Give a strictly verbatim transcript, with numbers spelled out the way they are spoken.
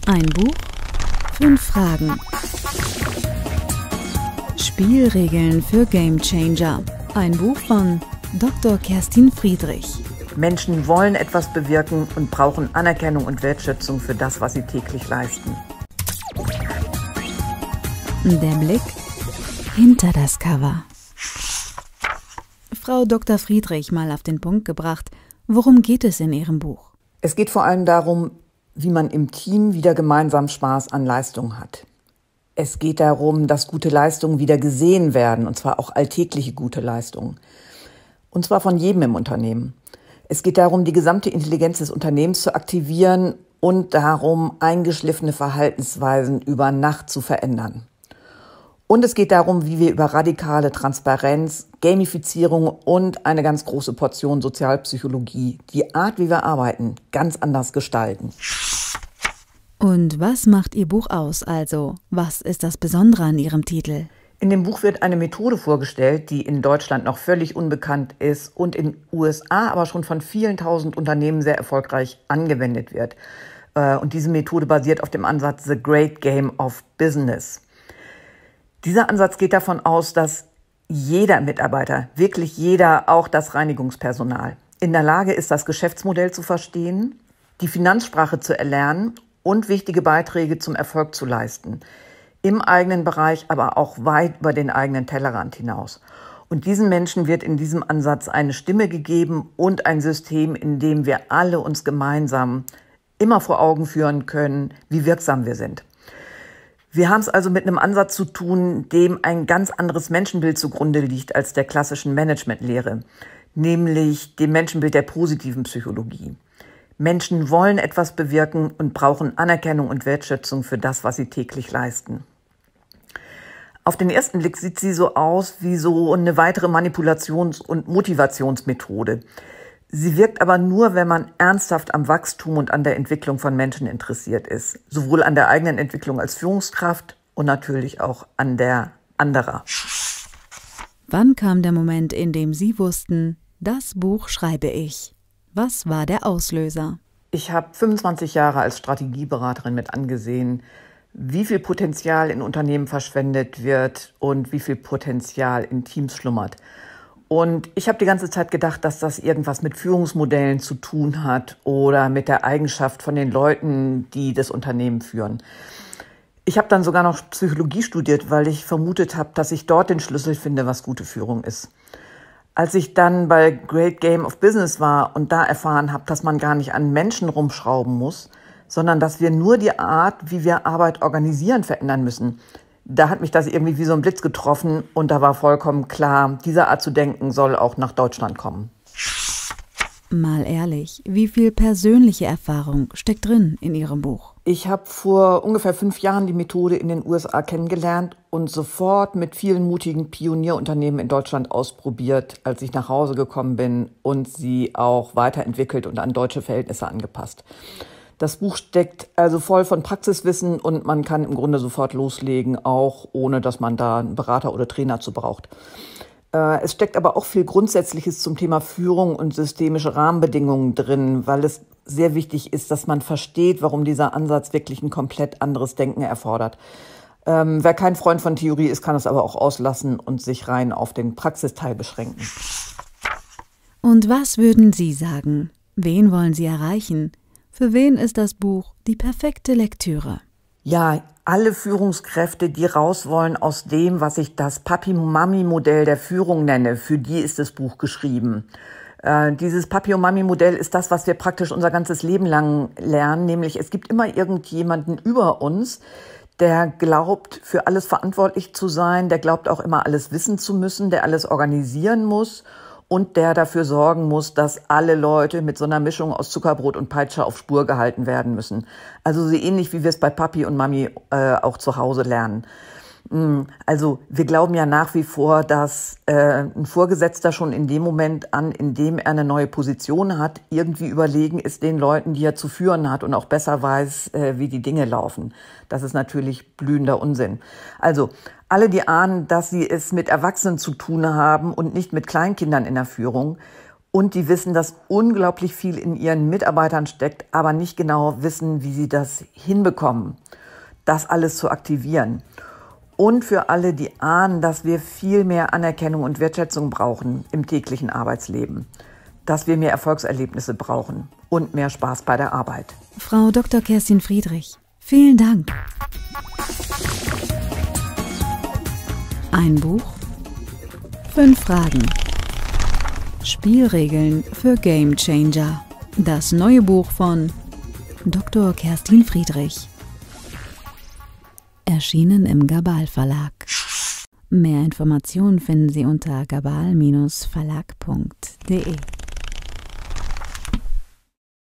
Ein Buch, fünf Fragen. Spielregeln für Gamechanger. Ein Buch von Doktor Kerstin Friedrich. Menschen wollen etwas bewirken und brauchen Anerkennung und Wertschätzung für das, was sie täglich leisten. Der Blick hinter das Cover. Frau Doktor Friedrich mal auf den Punkt gebracht, worum geht es in Ihrem Buch? Es geht vor allem darum, wie man im Team wieder gemeinsam Spaß an Leistung hat. Es geht darum, dass gute Leistungen wieder gesehen werden, und zwar auch alltägliche gute Leistungen. Und zwar von jedem im Unternehmen. Es geht darum, die gesamte Intelligenz des Unternehmens zu aktivieren und darum, eingeschliffene Verhaltensweisen über Nacht zu verändern. Und es geht darum, wie wir über radikale Transparenz, Gamifizierung und eine ganz große Portion Sozialpsychologie die Art, wie wir arbeiten, ganz anders gestalten. Und was macht Ihr Buch aus? Also, was ist das Besondere an Ihrem Titel? In dem Buch wird eine Methode vorgestellt, die in Deutschland noch völlig unbekannt ist und in den U S A aber schon von vielen tausend Unternehmen sehr erfolgreich angewendet wird. Und diese Methode basiert auf dem Ansatz The Great Game of Business. Dieser Ansatz geht davon aus, dass jeder Mitarbeiter, wirklich jeder, auch das Reinigungspersonal, in der Lage ist, das Geschäftsmodell zu verstehen, die Finanzsprache zu erlernen und wichtige Beiträge zum Erfolg zu leisten. Im eigenen Bereich, aber auch weit über den eigenen Tellerrand hinaus. Und diesen Menschen wird in diesem Ansatz eine Stimme gegeben und ein System, in dem wir alle uns gemeinsam immer vor Augen führen können, wie wirksam wir sind. Wir haben es also mit einem Ansatz zu tun, dem ein ganz anderes Menschenbild zugrunde liegt als der klassischen Managementlehre, nämlich dem Menschenbild der positiven Psychologie. Menschen wollen etwas bewirken und brauchen Anerkennung und Wertschätzung für das, was sie täglich leisten. Auf den ersten Blick sieht sie so aus wie so eine weitere Manipulations- und Motivationsmethode. Sie wirkt aber nur, wenn man ernsthaft am Wachstum und an der Entwicklung von Menschen interessiert ist. Sowohl an der eigenen Entwicklung als Führungskraft und natürlich auch an der anderer. Wann kam der Moment, in dem Sie wussten, das Buch schreibe ich? Was war der Auslöser? Ich habe fünfundzwanzig Jahre als Strategieberaterin mit angesehen, wie viel Potenzial in Unternehmen verschwendet wird und wie viel Potenzial in Teams schlummert. Und ich habe die ganze Zeit gedacht, dass das irgendwas mit Führungsmodellen zu tun hat oder mit der Eigenschaft von den Leuten, die das Unternehmen führen. Ich habe dann sogar noch Psychologie studiert, weil ich vermutet habe, dass ich dort den Schlüssel finde, was gute Führung ist. Als ich dann bei Great Game of Business war und da erfahren habe, dass man gar nicht an Menschen rumschrauben muss, sondern dass wir nur die Art, wie wir Arbeit organisieren, verändern müssen, da hat mich das irgendwie wie so ein Blitz getroffen und da war vollkommen klar, diese Art zu denken soll auch nach Deutschland kommen. Mal ehrlich, wie viel persönliche Erfahrung steckt drin in Ihrem Buch? Ich habe vor ungefähr fünf Jahren die Methode in den U S A kennengelernt und sofort mit vielen mutigen Pionierunternehmen in Deutschland ausprobiert, als ich nach Hause gekommen bin und sie auch weiterentwickelt und an deutsche Verhältnisse angepasst. Das Buch steckt also voll von Praxiswissen und man kann im Grunde sofort loslegen, auch ohne dass man da einen Berater oder Trainer zu braucht. Es steckt aber auch viel Grundsätzliches zum Thema Führung und systemische Rahmenbedingungen drin, weil es sehr wichtig ist, dass man versteht, warum dieser Ansatz wirklich ein komplett anderes Denken erfordert. Ähm, wer kein Freund von Theorie ist, kann es aber auch auslassen und sich rein auf den Praxisteil beschränken. Und was würden Sie sagen? Wen wollen Sie erreichen? Für wen ist das Buch die perfekte Lektüre? Ja, alle Führungskräfte, die raus wollen aus dem, was ich das Papi-Mami-Modell der Führung nenne, für die ist das Buch geschrieben. Äh, dieses Papi-Mami-Modell ist das, was wir praktisch unser ganzes Leben lang lernen, nämlich es gibt immer irgendjemanden über uns, der glaubt, für alles verantwortlich zu sein, der glaubt auch immer alles wissen zu müssen, der alles organisieren muss und der dafür sorgen muss, dass alle Leute mit so einer Mischung aus Zuckerbrot und Peitsche auf Spur gehalten werden müssen. Also so ähnlich, wie wir es bei Papi und Mami äh, auch zu Hause lernen. Also wir glauben ja nach wie vor, dass äh, ein Vorgesetzter schon in dem Moment an, in dem er eine neue Position hat, irgendwie überlegen ist den Leuten, die er zu führen hat und auch besser weiß, äh, wie die Dinge laufen. Das ist natürlich blühender Unsinn. Also alle, die ahnen, dass sie es mit Erwachsenen zu tun haben und nicht mit Kleinkindern in der Führung, Und die wissen, dass unglaublich viel in ihren Mitarbeitern steckt, aber nicht genau wissen, wie sie das hinbekommen, das alles zu aktivieren. Und für alle, die ahnen, dass wir viel mehr Anerkennung und Wertschätzung brauchen im täglichen Arbeitsleben, dass wir mehr Erfolgserlebnisse brauchen und mehr Spaß bei der Arbeit. Frau Doktor Kerstin Friedrich, vielen Dank. Ein Buch, fünf Fragen. Spielregeln für Game Changer. Das neue Buch von Doktor Kerstin Friedrich. Erschienen im Gabal Verlag. Mehr Informationen finden Sie unter gabal Bindestrich verlag punkt de.